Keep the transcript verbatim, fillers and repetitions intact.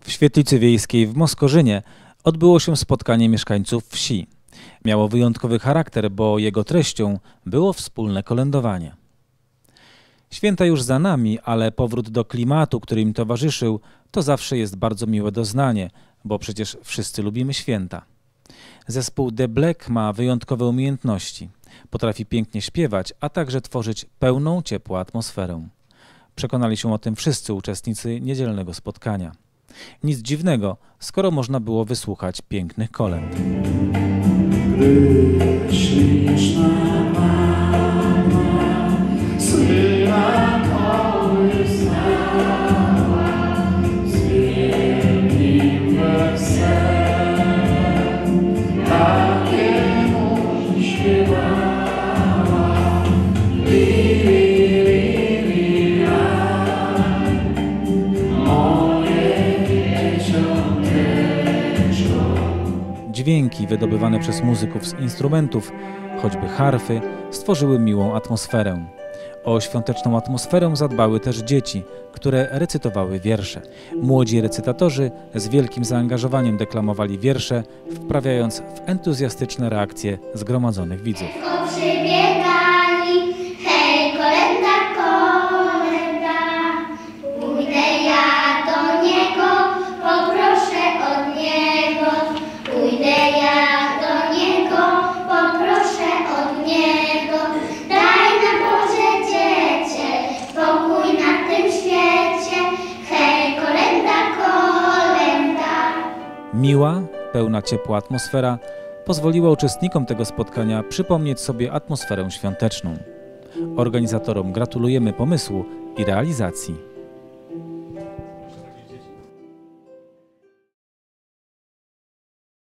W Świetlicy Wiejskiej w Moskorzynie odbyło się spotkanie mieszkańców wsi. Miało wyjątkowy charakter, bo jego treścią było wspólne kolędowanie. Święta już za nami, ale powrót do klimatu, który im towarzyszył, to zawsze jest bardzo miłe doznanie, bo przecież wszyscy lubimy święta. Zespół The Black ma wyjątkowe umiejętności. Potrafi pięknie śpiewać, a także tworzyć pełną ciepła atmosferę. Przekonali się o tym wszyscy uczestnicy niedzielnego spotkania. Nic dziwnego, skoro można było wysłuchać pięknych kolęd. Gdy śliczna Panna syna kołysała, z wielkim weselem takiemu śpiewała. Li, li, li, la, moje dzieciąteczko. Dźwięki wydobywane przez muzyków z instrumentów, choćby harfy, stworzyły miłą atmosferę. O świąteczną atmosferę zadbały też dzieci, które recytowały wiersze. Młodzi recytatorzy z wielkim zaangażowaniem deklamowali wiersze, wprawiając w entuzjastyczne reakcje zgromadzonych widzów. Przybiegali, hej, kolenda, kolenda, pójdę ja do niego, poproszę od niego, pójdę ja do niego, poproszę od niego, daj nam Boże dziecię, spokój na tym świecie, hej, kolenda, kolenda. Miła, pełna ciepła atmosfera pozwoliła uczestnikom tego spotkania przypomnieć sobie atmosferę świąteczną. Organizatorom gratulujemy pomysłu i realizacji.